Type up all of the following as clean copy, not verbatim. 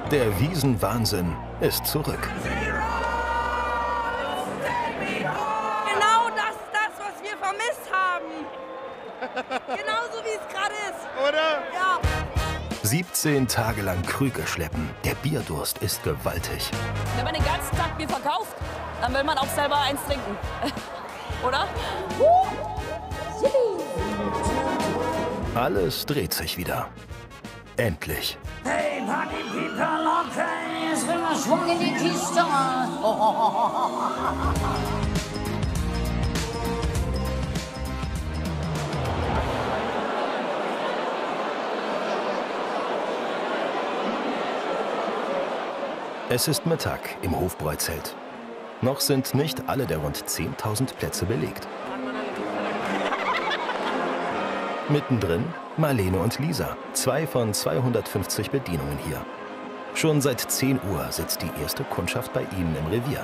Der Wiesenwahnsinn ist zurück. Genau das ist das, was wir vermisst haben. Genauso wie es gerade ist. Oder? Ja. 17 Tage lang Krüge schleppen. Der Bierdurst ist gewaltig. Wenn man den ganzen Tag Bier verkauft, dann will man auch selber eins trinken. Oder? Alles dreht sich wieder. Endlich. Hey, Party People, okay, es will mal Schwung in die Kiste. Es ist Mittag im Hofbräuzelt. Noch sind nicht alle der rund 10.000 Plätze belegt. Mittendrin Marlene und Lisa, 2 von 250 Bedienungen hier. Schon seit 10 Uhr sitzt die erste Kundschaft bei ihnen im Revier.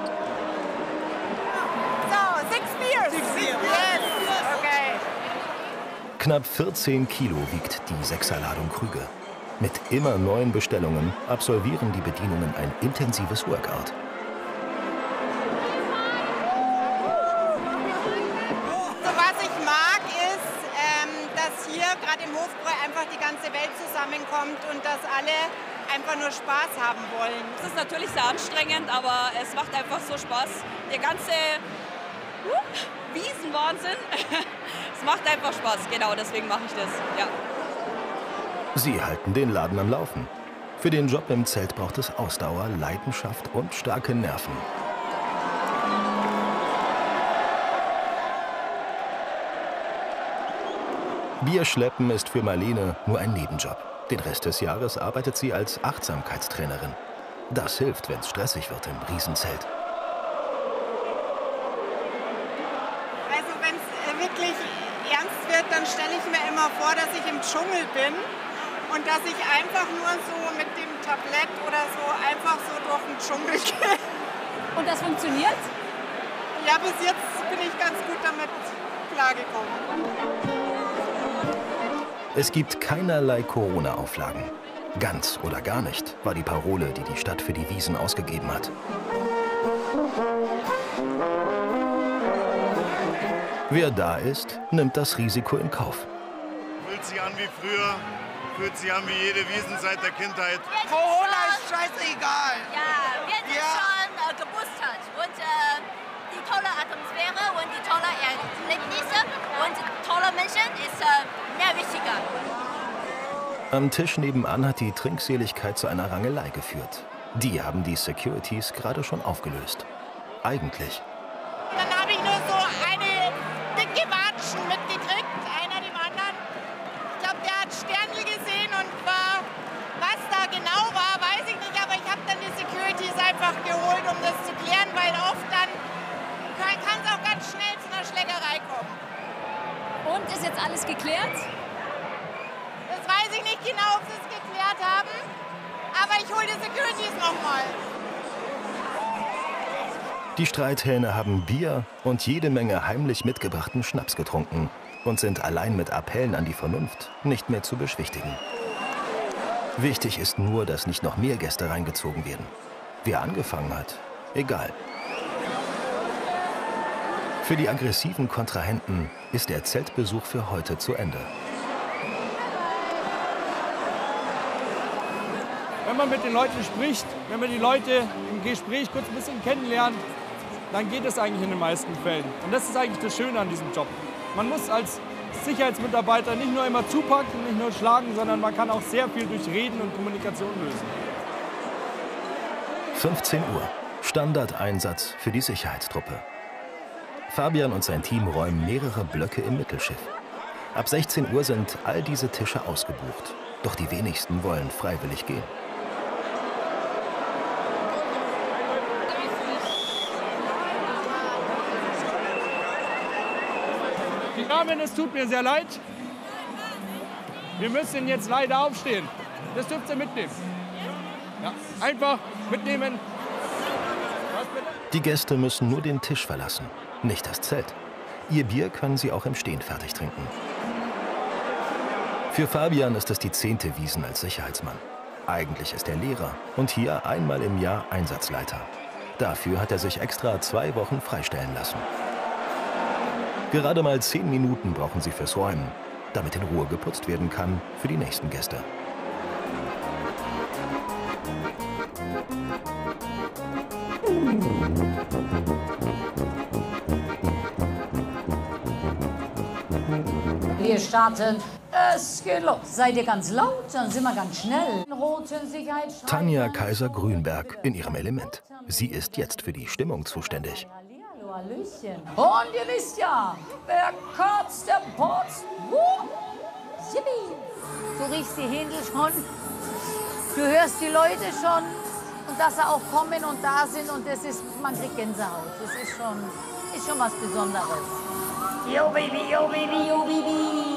So, 6 Biers. Yes. Okay. Knapp 14 Kilo wiegt die Sechserladung Krüge. Mit immer neuen Bestellungen absolvieren die Bedienungen ein intensives Workout. Was ich mag, ist, dass hier gerade im Hofbräu einfach die ganze Welt zusammenkommt und dass alle einfach nur Spaß haben wollen. Es ist natürlich sehr anstrengend, aber es macht einfach so Spaß. Der ganze Wiesenwahnsinn, es macht einfach Spaß. Genau, deswegen mache ich das. Ja. Sie halten den Laden am Laufen. Für den Job im Zelt braucht es Ausdauer, Leidenschaft und starke Nerven. Bierschleppen ist für Marlene nur ein Nebenjob. Den Rest des Jahres arbeitet sie als Achtsamkeitstrainerin. Das hilft, wenn es stressig wird im Riesenzelt. Also wenn es wirklich ernst wird, dann stelle ich mir immer vor, dass ich im Dschungel bin und dass ich einfach nur so mit dem Tablett oder so einfach so durch den Dschungel gehe. Und das funktioniert? Ja, bis jetzt bin ich ganz gut damit klargekommen. Es gibt keinerlei Corona-Auflagen. Ganz oder gar nicht war die Parole, die die Stadt für die Wiesn ausgegeben hat. Wer da ist, nimmt das Risiko in Kauf. Fühlt sich an wie früher, fühlt sich an wie jede Wiesn seit der Kindheit. Corona ist scheißegal. Ja, wir sind schon geboostert und die tolle Atmosphäre und die tolle Erlebnisse und tolle Menschen ist mehr wichtiger. Am Tisch nebenan hat die Trinkseligkeit zu einer Rangelei geführt. Die haben die Securities gerade schon aufgelöst. Eigentlich. Dann habe ich nur so eine dicke Watschen mitgekriegt, einer dem anderen. Ich glaube, der hat Sternl gesehen und was da genau war, weiß ich nicht. Aber ich habe dann die Securities einfach geholt, um das zu klären, weil oft dann kann es auch ganz schnell zu einer Schlägerei kommen. Und ist jetzt alles geklärt? Das weiß ich nicht genau, ob sie es geklärt haben. Aber ich hole die Securities nochmal. Die Streithähne haben Bier und jede Menge heimlich mitgebrachten Schnaps getrunken und sind allein mit Appellen an die Vernunft nicht mehr zu beschwichtigen. Wichtig ist nur, dass nicht noch mehr Gäste reingezogen werden. Wer angefangen hat, egal. Für die aggressiven Kontrahenten ist der Zeltbesuch für heute zu Ende. Wenn man mit den Leuten spricht, wenn man die Leute im Gespräch kurz ein bisschen kennenlernt, dann geht es eigentlich in den meisten Fällen. Und das ist eigentlich das Schöne an diesem Job. Man muss als Sicherheitsmitarbeiter nicht nur immer zupacken, nicht nur schlagen, sondern man kann auch sehr viel durch Reden und Kommunikation lösen. 15 Uhr, Standardeinsatz für die Sicherheitstruppe. Fabian und sein Team räumen mehrere Blöcke im Mittelschiff. Ab 16 Uhr sind all diese Tische ausgebucht. Doch die wenigsten wollen freiwillig gehen. Die Damen, es tut mir sehr leid. Wir müssen jetzt leider aufstehen. Das dürft ihr mitnehmen. Ja, einfach mitnehmen. Was bitte? Die Gäste müssen nur den Tisch verlassen, nicht das Zelt. Ihr Bier können sie auch im Stehen fertig trinken. Für Fabian ist es die 10. Wiesn als Sicherheitsmann. Eigentlich ist er Lehrer und hier einmal im Jahr Einsatzleiter. Dafür hat er sich extra 2 Wochen freistellen lassen. Gerade mal 10 Minuten brauchen sie fürs Räumen, damit in Ruhe geputzt werden kann für die nächsten Gäste. Wir starten. Es geht los. Seid ihr ganz laut, dann sind wir ganz schnell. Roten Sicherheitsstreifen. Tanja Kaiser-Grünberg in ihrem Element. Sie ist jetzt für die Stimmung zuständig. Hallo, Hallöchen. Und ihr wisst ja, wer kotzt, der putzt. Yippie. Du riechst die Händel schon. Du hörst die Leute schon. Und dass sie auch kommen und da sind. Und das ist, man kriegt Gänsehaut. Das ist schon was Besonderes. Yo, Baby, yo, Baby, yo, Baby.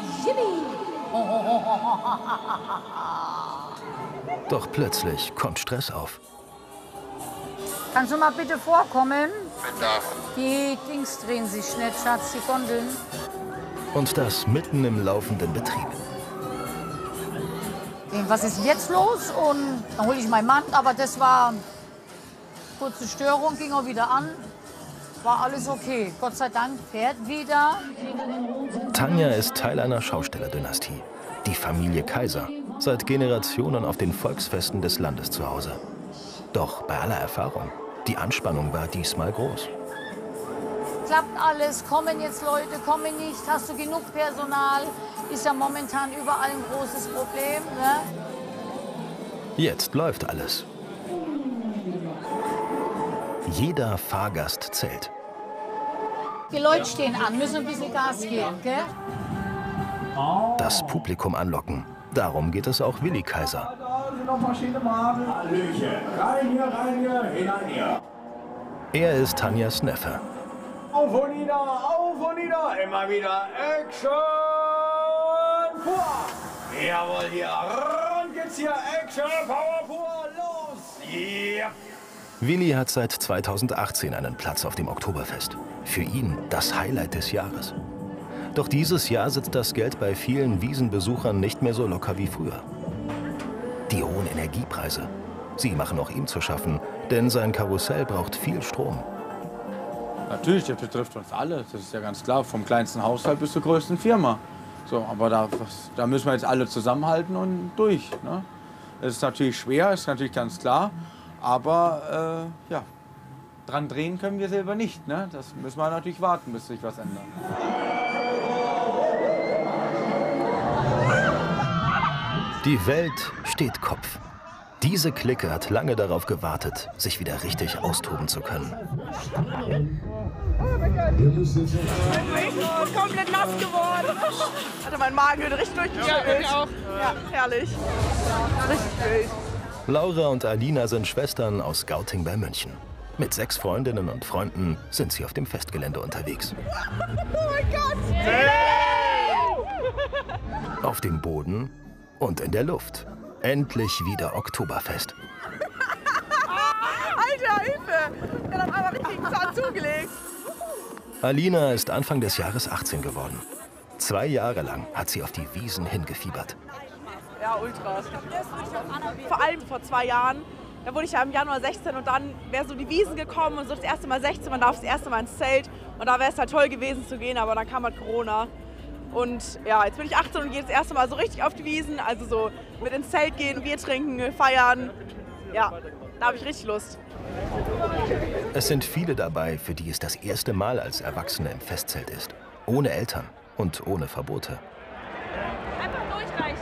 Doch plötzlich kommt Stress auf. Kannst du mal bitte vorkommen? Bitte. Die Dings drehen sich nicht, Schatz, die Gondeln. Und das mitten im laufenden Betrieb. Was ist jetzt los? Und dann hole ich meinen Mann, aber das war kurze Störung, ging auch wieder an. War alles okay. Gott sei Dank fährt wieder. Tanja ist Teil einer Schaustellerdynastie. Die Familie Kaiser. Seit Generationen auf den Volksfesten des Landes zu Hause. Doch bei aller Erfahrung, die Anspannung war diesmal groß. Klappt alles? Kommen jetzt Leute? Kommen nicht? Hast du genug Personal? Ist ja momentan überall ein großes Problem, ne? Jetzt läuft alles. Jeder Fahrgast zählt. Die Leute stehen an, müssen ein bisschen Gas geben, gell? Das Publikum anlocken. Darum geht es auch Willi Kaiser. Er ist Tanjas Neffe. Auf und nieder, immer wieder Action! Pur! Jawohl, hier, rund geht's hier, Action, Power pur, los! Yeah. Willi hat seit 2018 einen Platz auf dem Oktoberfest. Für ihn das Highlight des Jahres. Doch dieses Jahr sitzt das Geld bei vielen Wiesenbesuchern nicht mehr so locker wie früher. Die hohen Energiepreise, sie machen auch ihm zu schaffen, denn sein Karussell braucht viel Strom. Natürlich, das betrifft uns alle, das ist ja ganz klar, vom kleinsten Haushalt bis zur größten Firma. So, aber da müssen wir jetzt alle zusammenhalten und durch. Ne? Das ist natürlich schwer, ist natürlich ganz klar. Aber ja, dran drehen können wir selber nicht. Ne? Das müssen wir natürlich warten, bis sich was ändert. Die Welt steht Kopf. Diese Clique hat lange darauf gewartet, sich wieder richtig austoben zu können. Ich bin komplett nass geworden. Hatte mein Magen richtig durchgeschüttelt. Ja, auch. Ja, herrlich. Richtig wild. Laura und Alina sind Schwestern aus Gauting bei München. Mit 6 Freundinnen und Freunden sind sie auf dem Festgelände unterwegs. Oh mein Gott! Auf dem Boden und in der Luft. Endlich wieder Oktoberfest. Alter, Hilfe! Der hat aber richtig einen Zahn zugelegt. Alina ist Anfang des Jahres 18 geworden. 2 Jahre lang hat sie auf die Wiesen hingefiebert. Ja, ultra. Vor allem vor 2 Jahren, da wurde ich ja im Januar 16 und dann wäre so die Wiesen gekommen und so das erste Mal 16, man darf das erste Mal ins Zelt und da wäre es halt toll gewesen zu gehen, aber dann kam halt Corona. Und ja, jetzt bin ich 18 und gehe das erste Mal so richtig auf die Wiesen, also so mit ins Zelt gehen, Bier trinken, feiern. Ja, da habe ich richtig Lust. Es sind viele dabei, für die es das erste Mal als Erwachsene im Festzelt ist. Ohne Eltern und ohne Verbote. Einfach durchreichen.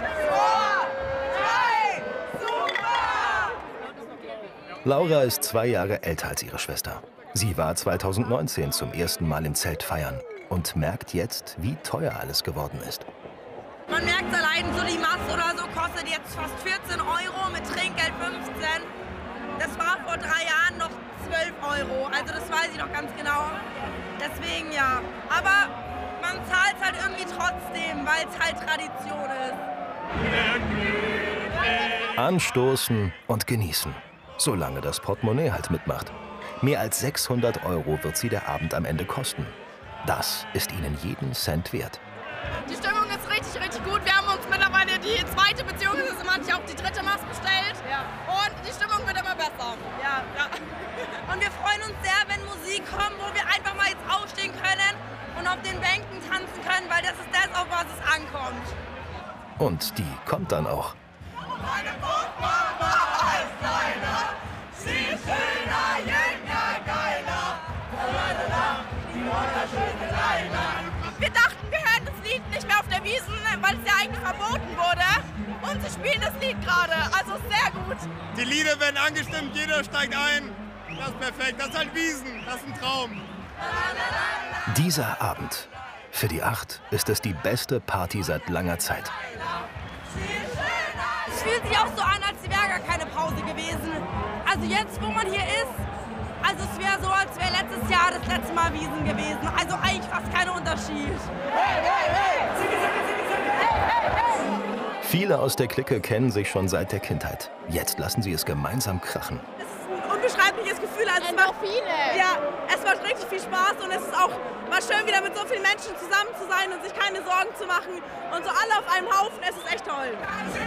Laura ist 2 Jahre älter als ihre Schwester. Sie war 2019 zum ersten Mal im Zelt feiern und merkt jetzt, wie teuer alles geworden ist. Man merkt allein, so die Masse oder so kostet jetzt fast 14 € mit Trinkgeld 15. Das war vor 3 Jahren noch 12 €. Also das weiß ich noch ganz genau. Deswegen ja. Aber man zahlt halt irgendwie trotzdem, weil es halt Tradition ist. Anstoßen und genießen. Solange das Portemonnaie halt mitmacht. Mehr als 600 € wird sie der Abend am Ende kosten. Das ist ihnen jeden Cent wert. Die Stimmung ist richtig, richtig gut. Wir haben uns mittlerweile die zweite Beziehung, es ist immer hatte ich auch die 3. Mast bestellt. Ja. Und die Stimmung wird immer besser. Ja. Und wir freuen uns sehr, wenn Musik kommt, wo wir einfach mal jetzt aufstehen können und auf den Bänken tanzen können, weil das ist das, auf was es ankommt. Und die kommt dann auch. Meine Mama ist deiner, sie ist schöner, jünger, geiler. Die wunderschöne Leila. Wir dachten, wir hören das Lied nicht mehr auf der Wiesn, weil es ja eigentlich verboten wurde. Und sie spielen das Lied gerade, also sehr gut. Die Lieder werden angestimmt, jeder steigt ein. Das ist perfekt, das ist halt Wiesn, das ist ein Traum. Dieser Abend. Für die 8 ist es die beste Party seit langer Zeit. Es fühlt sich auch so an, als wäre gar keine Pause gewesen. Also jetzt, wo man hier ist, also es wäre so, als wäre letztes Jahr das letzte Mal Wiesn gewesen. Also eigentlich fast kein Unterschied. Viele aus der Clique kennen sich schon seit der Kindheit. Jetzt lassen sie es gemeinsam krachen. Es ist ein unbeschreibliches Gefühl. Also es macht richtig viel Spaß und es ist auch mal schön, wieder mit so vielen Menschen zusammen zu sein und sich keine Sorgen zu machen. Und so alle auf einem Haufen, es ist echt toll.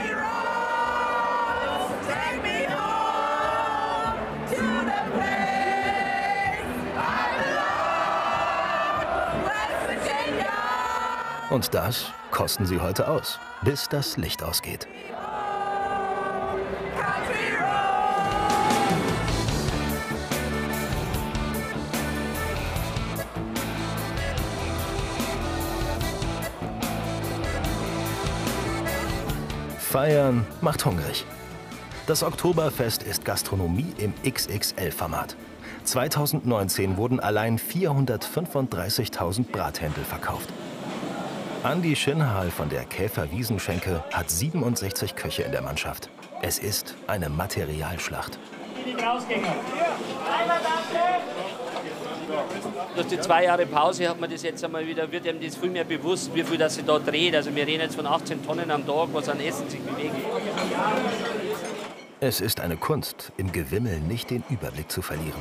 Und das kosten sie heute aus, bis das Licht ausgeht. Feiern macht hungrig. Das Oktoberfest ist Gastronomie im XXL-Format. 2019 wurden allein 435.000 Brathändel verkauft. Andi Schinhal von der Käfer-Wiesenschenke hat 67 Köche in der Mannschaft. Es ist eine Materialschlacht. Durch die 2 Jahre Pause hat man das jetzt einmal wieder, wird einem das viel mehr bewusst, wie viel das sich da dreht. Also wir reden jetzt von 18 Tonnen am Tag, was an Essen sich bewegt. Es ist eine Kunst, im Gewimmel nicht den Überblick zu verlieren.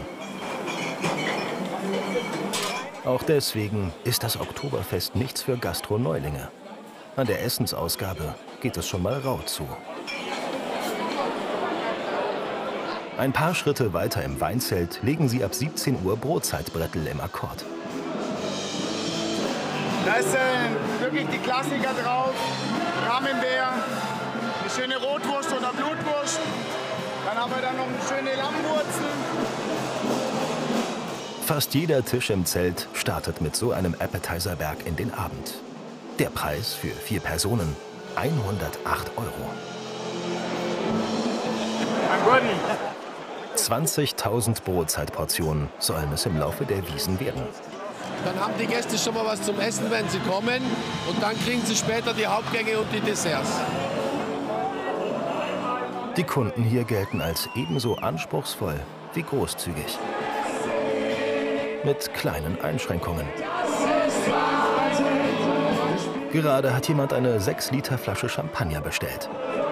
Auch deswegen ist das Oktoberfest nichts für Gastroneulinge. An der Essensausgabe geht es schon mal rau zu. Ein paar Schritte weiter im Weinzelt legen sie ab 17 Uhr Brotzeitbrettel im Akkord. Da ist wirklich die Klassiker drauf. Camembert, eine schöne Rotwurst oder Blutwurst. Dann haben wir da noch eine schöne Lammwurzel. Fast jeder Tisch im Zelt startet mit so einem Appetizerberg in den Abend. Der Preis für 4 Personen: 108 Euro. 20.000 Brotzeitportionen sollen es im Laufe der Wiesn werden. Dann haben die Gäste schon mal was zum Essen, wenn sie kommen. Und dann kriegen sie später die Hauptgänge und die Desserts. Die Kunden hier gelten als ebenso anspruchsvoll wie großzügig. Mit kleinen Einschränkungen. Gerade hat jemand eine 6-Liter-Flasche Champagner bestellt.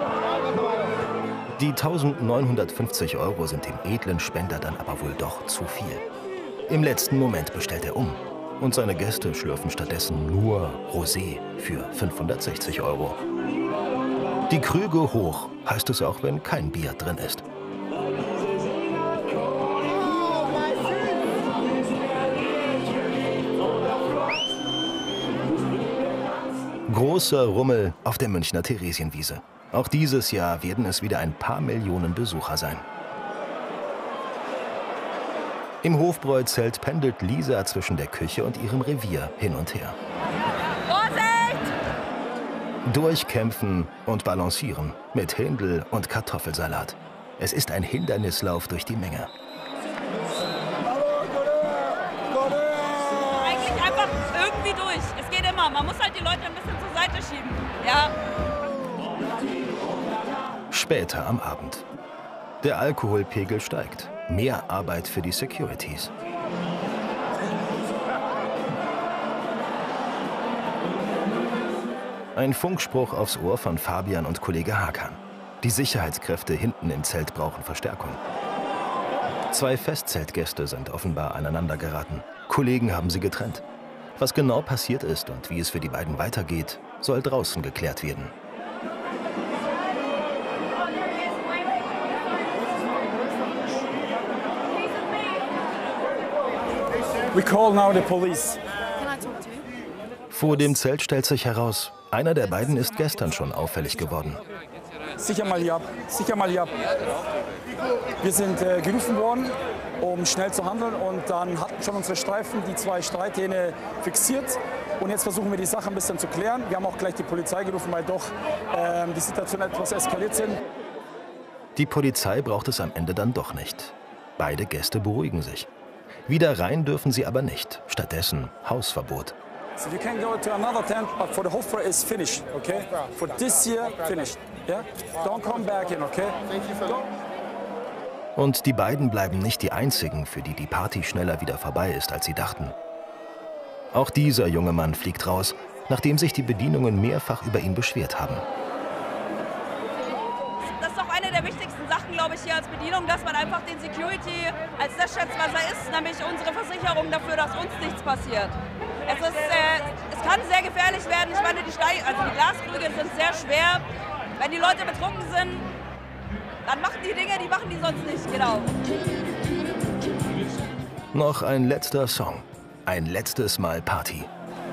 Die 1.950 Euro sind dem edlen Spender dann aber wohl doch zu viel. Im letzten Moment bestellt er um. Und seine Gäste schlürfen stattdessen nur Rosé für 560 Euro. Die Krüge hoch, heißt es auch, wenn kein Bier drin ist. Großer Rummel auf der Münchner Theresienwiese. Auch dieses Jahr werden es wieder ein paar Millionen Besucher sein. Im Hofbräuzelt pendelt Lisa zwischen der Küche und ihrem Revier hin und her. Vorsicht! Durchkämpfen und balancieren mit Händel und Kartoffelsalat. Es ist ein Hindernislauf durch die Menge. Eigentlich einfach irgendwie durch. Es geht immer. Man muss halt die Leute ein bisschen zur Seite schieben. Ja. Später am Abend. Der Alkoholpegel steigt. Mehr Arbeit für die Securities. Ein Funkspruch aufs Ohr von Fabian und Kollege Hakan. Die Sicherheitskräfte hinten im Zelt brauchen Verstärkung. 2 Festzeltgäste sind offenbar aneinander geraten. Kollegen haben sie getrennt. Was genau passiert ist und wie es für die beiden weitergeht, soll draußen geklärt werden. We call now the police. Vor dem Zelt stellt sich heraus, einer der beiden ist gestern schon auffällig geworden. Sicher mal hier ab, sicher mal hier ab. Wir sind gerufen worden, um schnell zu handeln, und dann hatten schon unsere Streifen die 2 Streithähne fixiert. Und jetzt versuchen wir die Sache ein bisschen zu klären. Wir haben auch gleich die Polizei gerufen, weil doch die Situation etwas eskaliert sind. Die Polizei braucht es am Ende dann doch nicht. Beide Gäste beruhigen sich. Wieder rein dürfen sie aber nicht. Stattdessen Hausverbot. So you can go to another tent, but for the Hofbräu is finished, okay? For this year, finished, yeah? Don't come back in, okay? Und die beiden bleiben nicht die einzigen, für die die Party schneller wieder vorbei ist, als sie dachten. Auch dieser junge Mann fliegt raus, nachdem sich die Bedienungen mehrfach über ihn beschwert haben. Das ist auch eine der wichtigsten Sachen, glaube ich, hier als Bedienung, dass man einfach den Security als das schätzt, was er ist, nämlich unsere Versicherung dafür, dass uns nichts passiert. Es kann sehr gefährlich werden. Ich meine, die Glaskrüge sind sehr schwer. Wenn die Leute betrunken sind, dann machen die Dinge, die machen die sonst nicht. Genau. Noch ein letzter Song. Ein letztes Mal Party.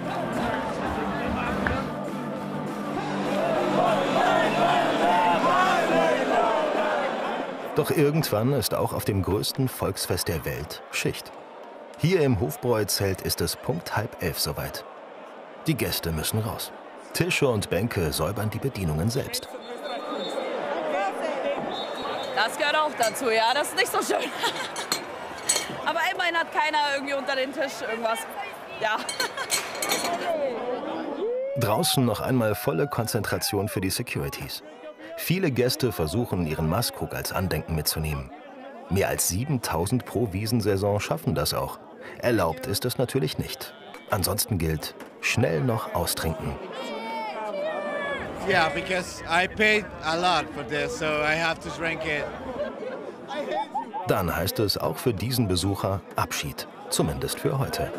Doch irgendwann ist auch auf dem größten Volksfest der Welt Schicht. Hier im Hofbräu-Zelt ist es Punkt 10:30 soweit. Die Gäste müssen raus. Tische und Bänke säubern die Bedienungen selbst. Das gehört auch dazu, ja. Das ist nicht so schön. Aber immerhin hat keiner irgendwie unter den Tisch irgendwas. Ja. Draußen noch einmal volle Konzentration für die Securities. Viele Gäste versuchen, ihren Maßkrug als Andenken mitzunehmen. Mehr als 7000 pro Wiesensaison schaffen das auch. Erlaubt ist es natürlich nicht. Ansonsten gilt, schnell noch austrinken. Yeah, because I paid a lot for this, so I have to drink it. Dann heißt es auch für diesen Besucher Abschied, zumindest für heute.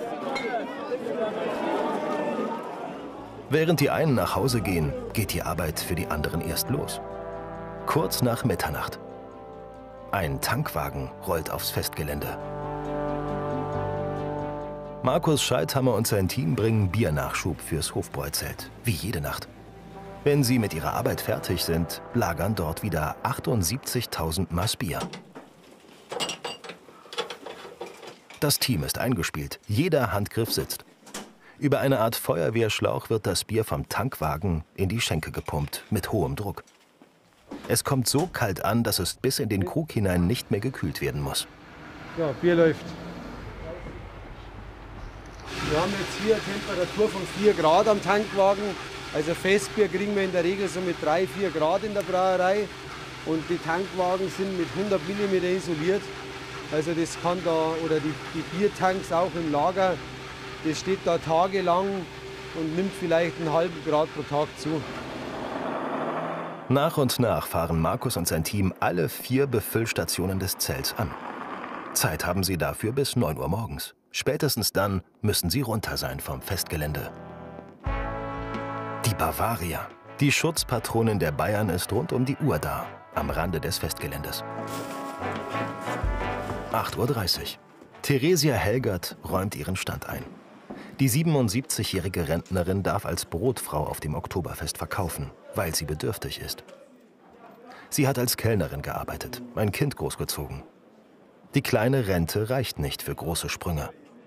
Während die einen nach Hause gehen, geht die Arbeit für die anderen erst los. Kurz nach Mitternacht. Ein Tankwagen rollt aufs Festgelände. Markus Scheidhammer und sein Team bringen Biernachschub fürs Hofbräu-Zelt, wie jede Nacht. Wenn sie mit ihrer Arbeit fertig sind, lagern dort wieder 78.000 Maß Bier. Das Team ist eingespielt, jeder Handgriff sitzt. Über eine Art Feuerwehrschlauch wird das Bier vom Tankwagen in die Schenke gepumpt, mit hohem Druck. Es kommt so kalt an, dass es bis in den Krug hinein nicht mehr gekühlt werden muss. Ja, Bier läuft. Wir haben jetzt hier eine Temperatur von 4 Grad am Tankwagen. Also Festbier kriegen wir in der Regel so mit 3, 4 Grad in der Brauerei. Und die Tankwagen sind mit 100 mm isoliert. Also das kann da, oder die Biertanks auch im Lager, das steht da tagelang und nimmt vielleicht einen halben Grad pro Tag zu. Nach und nach fahren Markus und sein Team alle 4 Befüllstationen des Zelts an. Zeit haben sie dafür bis 9 Uhr morgens. Spätestens dann müssen sie runter sein vom Festgelände. Die Bavaria, die Schutzpatronin der Bayern, ist rund um die Uhr da, am Rande des Festgeländes. 8:30 Uhr. Theresia Helgert räumt ihren Stand ein. Die 77-jährige Rentnerin darf als Brotfrau auf dem Oktoberfest verkaufen, weil sie bedürftig ist. Sie hat als Kellnerin gearbeitet, ein Kind großgezogen. Die kleine Rente reicht nicht für große Sprünge.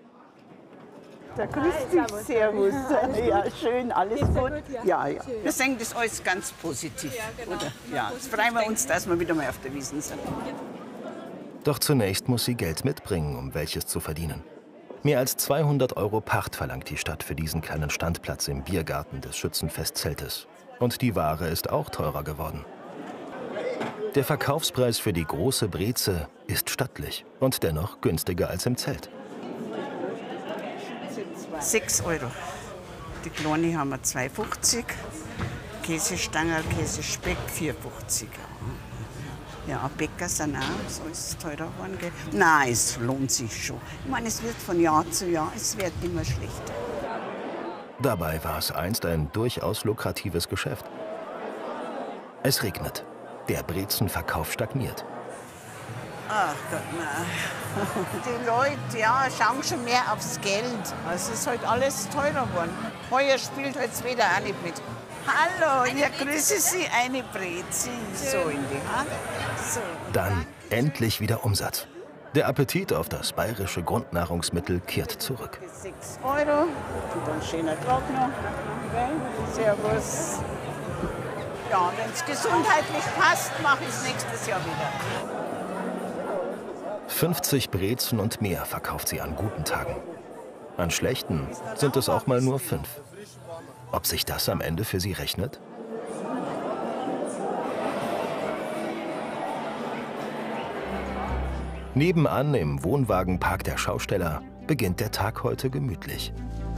Grüß dich, servus. Ja, schön, alles gut. Ja, ja. Wir sehen das alles ganz positiv. Oder? Ja, jetzt freuen wir uns, dass wir wieder mal auf der Wiesn sind. Doch zunächst muss sie Geld mitbringen, um welches zu verdienen. Mehr als 200 € Pacht verlangt die Stadt für diesen kleinen Standplatz im Biergarten des Schützenfestzeltes. Und die Ware ist auch teurer geworden. Der Verkaufspreis für die große Breze ist stattlich und dennoch günstiger als im Zelt. 6 €. Die kleine haben wir 2,50 €. Käsestangerl, Käsespeck 4,50 €. Ja, Bäcker sind auch, so ist es teurer geworden. Nein, es lohnt sich schon. Ich meine, es wird von Jahr zu Jahr, es wird immer schlechter. Dabei war es einst ein durchaus lukratives Geschäft. Es regnet. Der Brezenverkauf stagniert. Ach Gott, nein. Die Leute, ja, schauen schon mehr aufs Geld. Es ist halt alles teurer geworden. Heuer spielt halt das Wetter auch nicht mit. Hallo, ja, grüße Sie, eine Brezi. So in die Hand. So. Dann endlich wieder Umsatz. Der Appetit auf das bayerische Grundnahrungsmittel kehrt zurück. 6 Euro. Und ein schöner Trockner. Servus. Ja, wenn es gesundheitlich passt, mache ich es nächstes Jahr wieder. 50 Brezen und mehr verkauft sie an guten Tagen. An schlechten sind es auch mal nur 5. Ob sich das am Ende für sie rechnet? Nebenan im Wohnwagenpark der Schausteller beginnt der Tag heute gemütlich.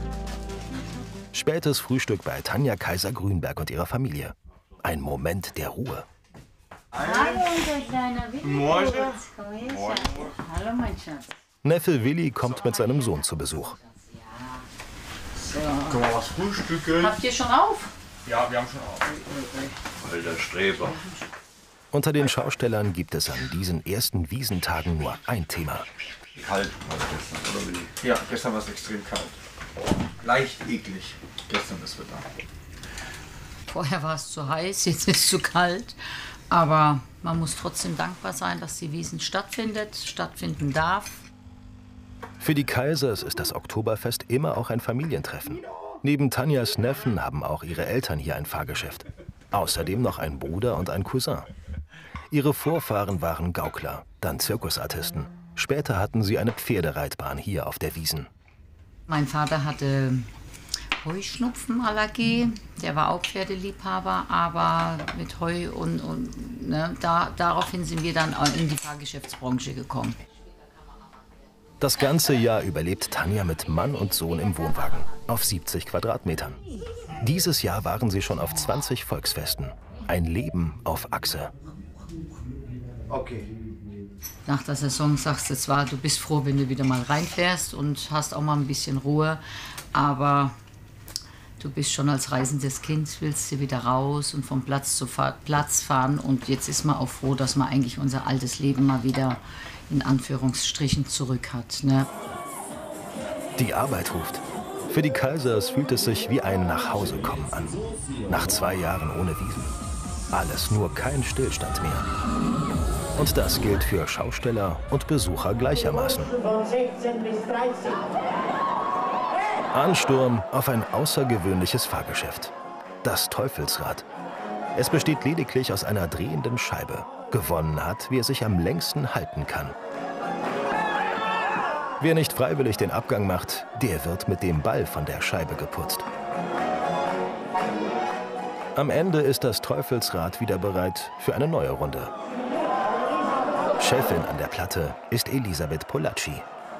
Spätes Frühstück bei Tanja Kaiser-Grünberg und ihrer Familie. Ein Moment der Ruhe. Hallo, unser kleiner Willi. Morgen. Hallo, mein Schatz. Neffe Willi kommt mit seinem Sohn zu Besuch. So. Können wir was frühstücken? Habt ihr schon auf? Ja, wir haben schon auf. Alter Streber. Unter den Schaustellern gibt es an diesen ersten Wiesentagen nur ein Thema. Kalt war es gestern, oder Willi? Ja, gestern war es extrem kalt. Leicht eklig. Gestern das Wetter. Vorher war es zu heiß, jetzt ist es zu kalt. Aber man muss trotzdem dankbar sein, dass die Wiesn stattfinden darf. Für die Kaisers ist das Oktoberfest immer auch ein Familientreffen. Neben Tanjas Neffen haben auch ihre Eltern hier ein Fahrgeschäft. Außerdem noch ein Bruder und ein Cousin. Ihre Vorfahren waren Gaukler, dann Zirkusartisten. Später hatten sie eine Pferdereitbahn hier auf der Wiesn. Mein Vater hatte Heuschnupfenallergie. Der war auch Pferdeliebhaber, aber mit Heu daraufhin sind wir dann in die Fahrgeschäftsbranche gekommen. Das ganze Jahr überlebt Tanja mit Mann und Sohn im Wohnwagen auf 70 Quadratmetern. Dieses Jahr waren sie schon auf 20 Volksfesten. Ein Leben auf Achse. Okay. Nach der Saison sagst du zwar, du bist froh, wenn du wieder mal reinfährst und hast auch mal ein bisschen Ruhe, aber du bist schon als reisendes Kind, willst du wieder raus und vom Platz zu Platz fahren. Und jetzt ist man auch froh, dass man eigentlich unser altes Leben mal wieder in Anführungsstrichen zurück hat. Ne? Die Arbeit ruft. Für die Kaisers fühlt es sich wie ein Nachhausekommen an. Nach 2 Jahren ohne Wiesn. Alles nur kein Stillstand mehr. Und das gilt für Schausteller und Besucher gleichermaßen. Ansturm auf ein außergewöhnliches Fahrgeschäft. Das Teufelsrad. Es besteht lediglich aus einer drehenden Scheibe. Gewonnen hat, wer sich am längsten halten kann. Wer nicht freiwillig den Abgang macht, der wird mit dem Ball von der Scheibe geputzt. Am Ende ist das Teufelsrad wieder bereit für eine neue Runde. Chefin an der Platte ist Elisabeth Polacci.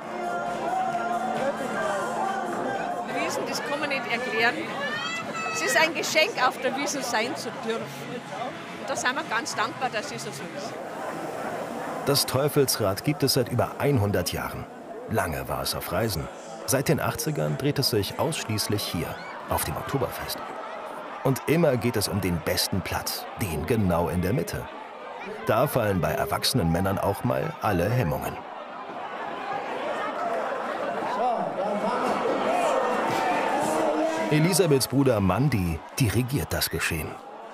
Wiesn, das kann man nicht erklären. Es ist ein Geschenk, auf der Wiesn sein zu dürfen. Und da sind wir ganz dankbar, dass es so ist. Das Teufelsrad gibt es seit über 100 Jahren. Lange war es auf Reisen. Seit den 80ern dreht es sich ausschließlich hier, auf dem Oktoberfest. Und immer geht es um den besten Platz, den genau in der Mitte. Da fallen bei erwachsenen Männern auch mal alle Hemmungen. Elisabeths Bruder Mandi dirigiert das Geschehen.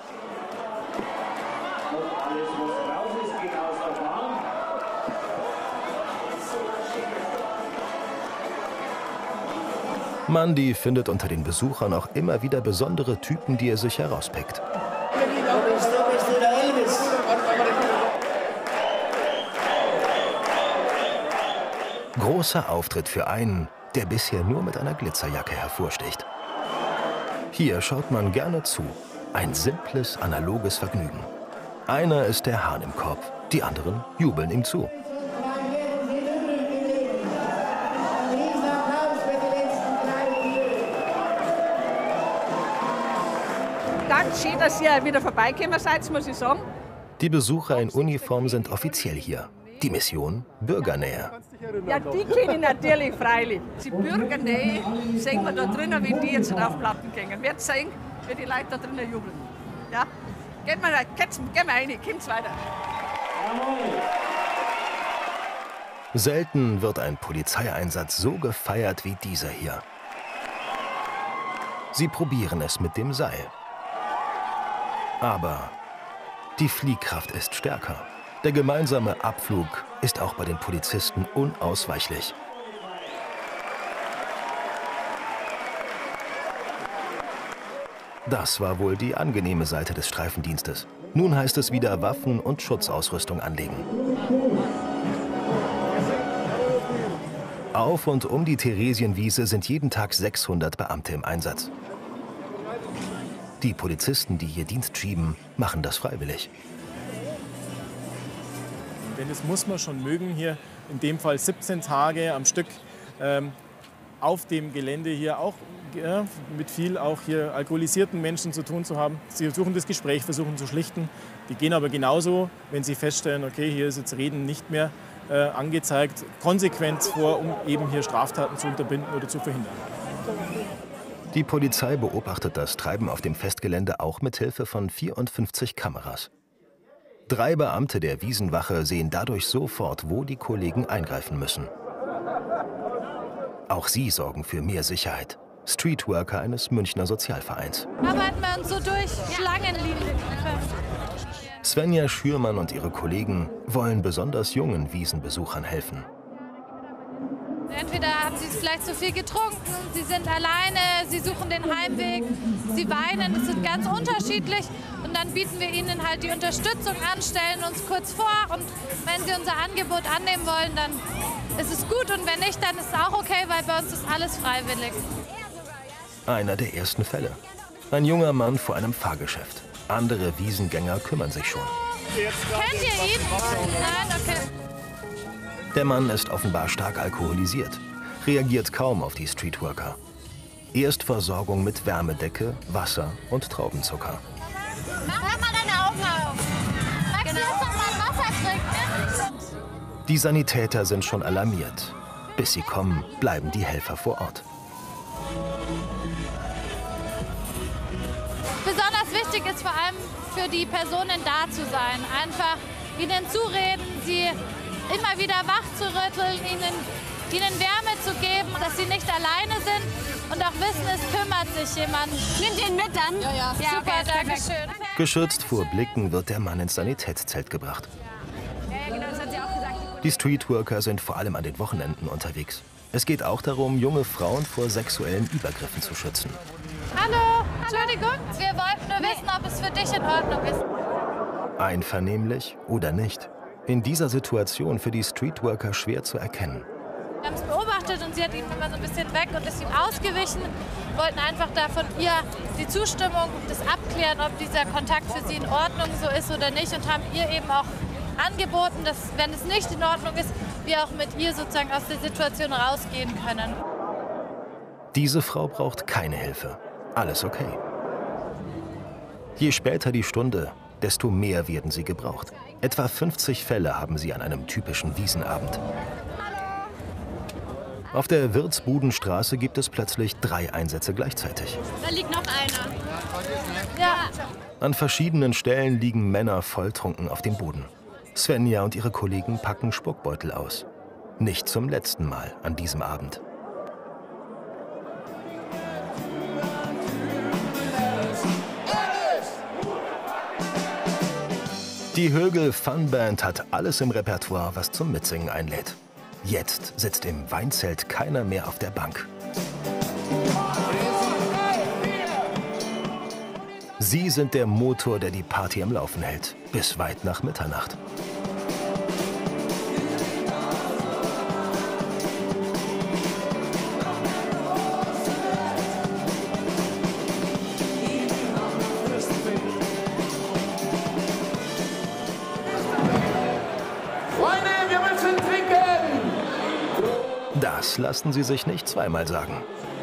Mandi findet unter den Besuchern auch immer wieder besondere Typen, die er sich herauspickt. Großer Auftritt für einen, der bisher nur mit einer Glitzerjacke hervorsticht. Hier schaut man gerne zu. Ein simples, analoges Vergnügen. Einer ist der Hahn im Korb, die anderen jubeln ihm zu. Ganz schön, dass ihr wieder vorbeigekommen seid, muss ich sagen. Die Besucher in Uniform sind offiziell hier. Die Mission Bürgernähe. Ja, die kenne ich natürlich, freilich. Die Bürgernähe sehen wir da drinnen, wenn die jetzt auf Platten gehen. Wird sehen, wie die Leute da drinnen jubeln. Ja? Gehen wir rein, kommt weiter. Selten wird ein Polizeieinsatz so gefeiert wie dieser hier. Sie probieren es mit dem Seil. Aber die Fliehkraft ist stärker. Der gemeinsame Abflug ist auch bei den Polizisten unausweichlich. Das war wohl die angenehme Seite des Streifendienstes. Nun heißt es wieder Waffen und Schutzausrüstung anlegen. Auf und um die Theresienwiese sind jeden Tag 600 Beamte im Einsatz. Die Polizisten, die hier Dienst schieben, machen das freiwillig. Denn das muss man schon mögen, hier in dem Fall 17 Tage am Stück auf dem Gelände hier auch mit viel auch hier alkoholisierten Menschen zu tun zu haben. Sie versuchen das Gespräch, versuchen zu schlichten. Die gehen aber genauso, wenn sie feststellen, okay, hier ist jetzt Reden nicht mehr angezeigt, konsequent vor, um eben hier Straftaten zu unterbinden oder zu verhindern. Die Polizei beobachtet das Treiben auf dem Festgelände auch mit Hilfe von 54 Kameras. 3 Beamte der Wiesenwache sehen dadurch sofort, wo die Kollegen eingreifen müssen. Auch sie sorgen für mehr Sicherheit. Streetworker eines Münchner Sozialvereins. Arbeiten wir uns so durch Schlangenlinien. Svenja Schürmann und ihre Kollegen wollen besonders jungen Wiesenbesuchern helfen. Entweder haben sie vielleicht zu viel getrunken, sie sind alleine, sie suchen den Heimweg, sie weinen, es sind ganz unterschiedlich. Und dann bieten wir ihnen halt die Unterstützung an, stellen uns kurz vor und wenn sie unser Angebot annehmen wollen, dann ist es gut und wenn nicht, dann ist es auch okay, weil bei uns ist alles freiwillig. Einer der ersten Fälle. Ein junger Mann vor einem Fahrgeschäft. Andere Wiesengänger kümmern sich schon. Kennt ihr ihn? Nein, okay. Der Mann ist offenbar stark alkoholisiert, reagiert kaum auf die Streetworker. Erstversorgung mit Wärmedecke, Wasser und Traubenzucker. Mach mal deine Augen auf. Max, lass doch mal Wasser trinken. Die Sanitäter sind schon alarmiert. Bis sie kommen, bleiben die Helfer vor Ort. Besonders wichtig ist vor allem für die Personen da zu sein. Einfach ihnen zureden, sie immer wieder wach zu rütteln, ihnen Wärme zu geben, dass sie nicht alleine sind und auch wissen, es kümmert sich jemand. Nimmt ihn mit dann? Ja. Super, okay, danke schön. Geschützt vor Blicken wird der Mann ins Sanitätszelt gebracht. Ja, genau, das hat sie auch gesagt. Die Streetworker sind vor allem an den Wochenenden unterwegs. Es geht auch darum, junge Frauen vor sexuellen Übergriffen zu schützen. Hallo, Entschuldigung, wir wollten nur wissen, ob es für dich in Ordnung ist. Einvernehmlich oder nicht? In dieser Situation für die Streetworker schwer zu erkennen. Wir haben es beobachtet und sie hat ihn immer so ein bisschen weg und ist ihm ausgewichen. Wollten einfach da von ihr die Zustimmung, das abklären, ob dieser Kontakt für sie in Ordnung so ist oder nicht und haben ihr eben auch angeboten, dass, wenn es nicht in Ordnung ist, wir auch mit ihr sozusagen aus der Situation rausgehen können. Diese Frau braucht keine Hilfe. Alles okay. Je später die Stunde, desto mehr werden sie gebraucht. Etwa 50 Fälle haben sie an einem typischen Wiesenabend. Auf der Wirtsbudenstraße gibt es plötzlich 3 Einsätze gleichzeitig. Da liegt noch einer. Ja. An verschiedenen Stellen liegen Männer volltrunken auf dem Boden. Svenja und ihre Kollegen packen Spuckbeutel aus. Nicht zum letzten Mal an diesem Abend. Die Högel Fun Band hat alles im Repertoire, was zum Mitsingen einlädt. Jetzt sitzt im Weinzelt keiner mehr auf der Bank. Sie sind der Motor, der die Party am Laufen hält, bis weit nach Mitternacht. Das lassen sie sich nicht zweimal sagen.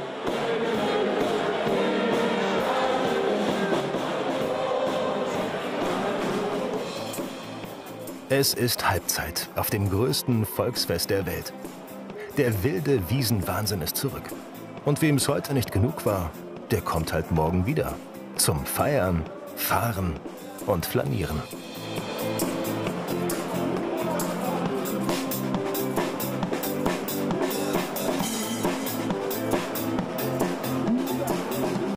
Es ist Halbzeit auf dem größten Volksfest der Welt. Der wilde Wiesenwahnsinn ist zurück. Und wem es heute nicht genug war, der kommt halt morgen wieder. Zum Feiern, Fahren und Flanieren.